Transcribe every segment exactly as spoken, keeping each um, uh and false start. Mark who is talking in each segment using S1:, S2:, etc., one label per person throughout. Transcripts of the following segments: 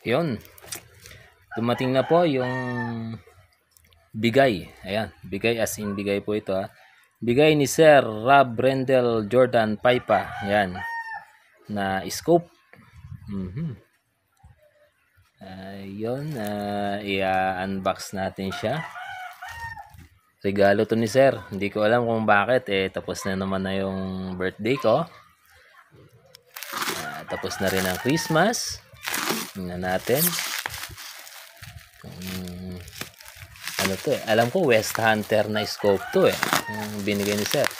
S1: Yun, dumating na po yung bigay. Ayan, bigay as in bigay po ito ha. Bigay ni Sir Rob Rendell Jordan Paipa. Ayan, na scope. Mm-hmm. Ayun, uh, i-unbox natin siya. Regalo to ni Sir. Hindi ko alam kung bakit. Eh, tapos na naman na yung birthday ko. Uh, tapos na rin ang Christmas. Tingnan natin. Um, ano to eh. Alam ko West Hunter na scope to eh. Yung binigay ni Sir.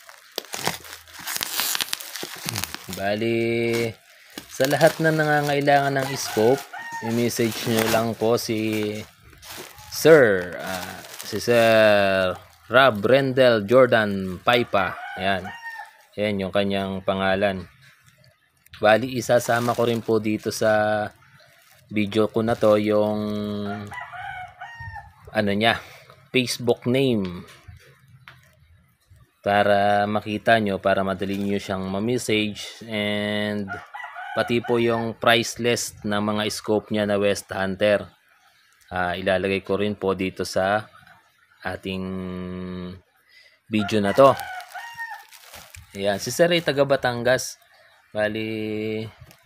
S1: Bali, sa lahat na nangangailangan ng scope, i-message nyo lang po si Sir, uh, si Sir Rob Rendell Jordan Paipa. Ayan. Ayan yung kanyang pangalan. Bali, isasama ko rin po dito sa video ko na to yung ano niya, Facebook name. Para makita nyo, para madali nyo siyang ma-message, and pati po yung price list ng mga scope niya na West Hunter. Uh, ilalagay ko rin po dito sa ating video na to. Ayan, si Sir ay taga Batangas. Bali,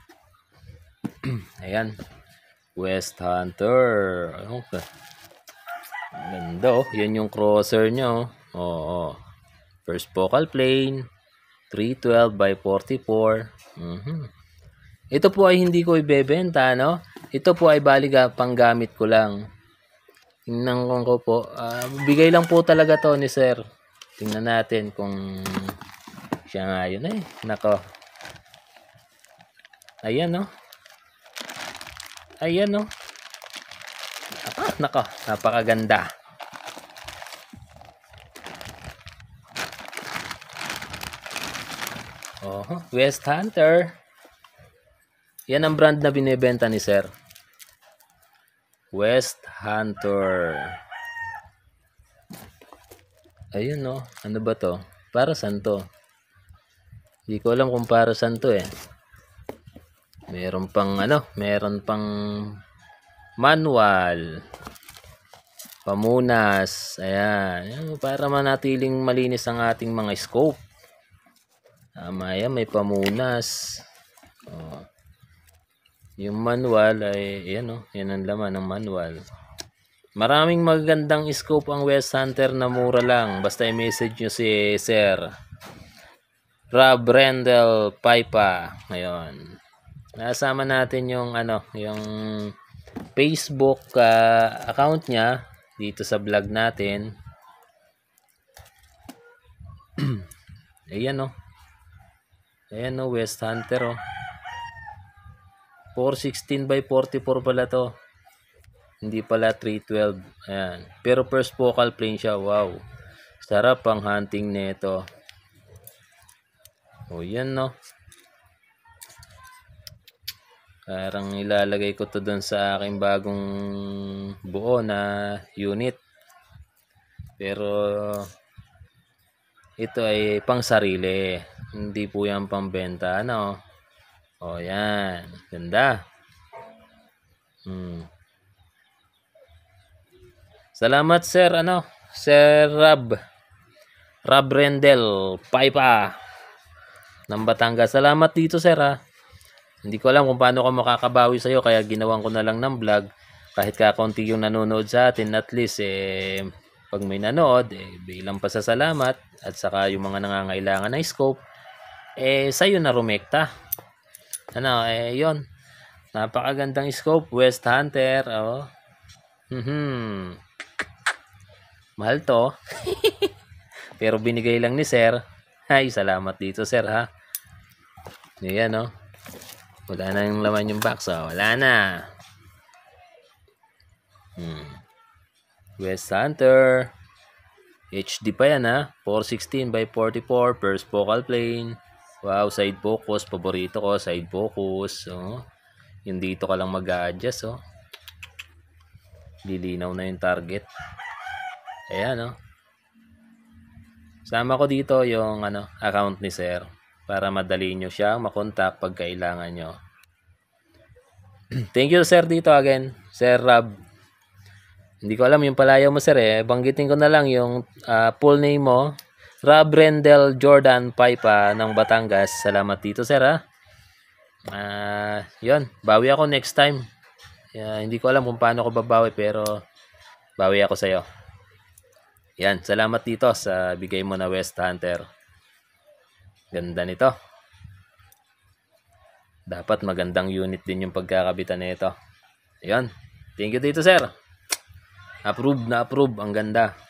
S1: ayan, West Hunter. Okay. Ganda oh. Yan yung crosser nyo. Oo. Oh, oh. First focal plane, three twelve by forty-four. Mm-hmm. Ito po ay hindi ko ibebenta, no? Ito po ay baliga panggamit ko lang. Tingnan ko po. Uh, bigay lang po talaga to ni Sir. Tingnan natin kung siya nga yun eh. Nako. Ayan, no? Ayan, no? Ah, nako. Napakaganda. Oh, West Hunter. Yan ang brand na binebenta ni Sir. West Hunter. Ayun no, ano ba to? Para saan to? Hindi ko alam kung para saan to eh. Meron pang ano, meron pang manual. Pamunas. Ayan, para manatiling malinis ang ating mga scope. Tama yan, may pamunas. Oh. Yung manual ay, yan o, oh, yan ang laman ng manual. Maraming magandang scope ang West Hunter na mura lang. Basta i-message nyo si Sir Rob Rendell Paipa. Ngayon, nasama natin yung ano, yung Facebook uh, account niya dito sa vlog natin. Ayan o. Oh. Ayan o, West Hunter o. four sixteen by forty-four pala to. Hindi pala three twelve. Ayan. Pero first focal plane siya. Wow. Sarap ang hunting nito. O yan no. Parang ilalagay ko to dun sa aking bagong buo na unit. Pero ito ay pang sarili. Hindi po yan pambenta, ano. O yan, ganda. Hmm. Salamat Sir, ano, Sir Rob. Rob Rendell Paipa ng Batangas. Salamat dito Sir ha. Hindi ko alam kung paano ko makakabawi sa iyo, kaya ginawan ko na lang ng vlog. Kahit kakonti yung nanonood sa atin, at least eh pag may nanood, eh, bilang pasasalamat, at saka yung mga nangangailangan ng scope, eh, sa'yo na rumekta. Ano, eh, yon. Napakagandang scope, West Hunter, oh. Hmm. Mahal to. Pero binigay lang ni Sir. Ay, salamat dito, Sir, ha. Ayan, oh. Wala na yung laman yung box, oh. Wala na. Hmm. West Hunter. H D pa yan ha. four sixteen by forty-four. First focal plane. Wow, side focus. Paborito ko, side focus. Oh. Yung dito ka lang mag-a-adjust. Oh. Lilinaw na yung target. Ayan oh. Sama ko dito yung ano, account ni Sir. Para madali nyo siya makontak pag kailangan nyo. Thank you sir dito again, Sir Rob. Hindi ko alam yung palayaw mo sir eh. Banggitin ko na lang yung ah, full name mo. Rob Rendel Jordan Paipa ng Batangas. Salamat dito sir ha. Ah, yun, bawi ako next time. Yeah, hindi ko alam kung paano ko babawi pero bawi ako sa iyo. Yan, salamat dito sa bigay mo na West Hunter. Ganda nito. Dapat magandang unit din yung pagkakabitan nito. Yan. Thank you dito, sir. Approve na approve. Ang ganda.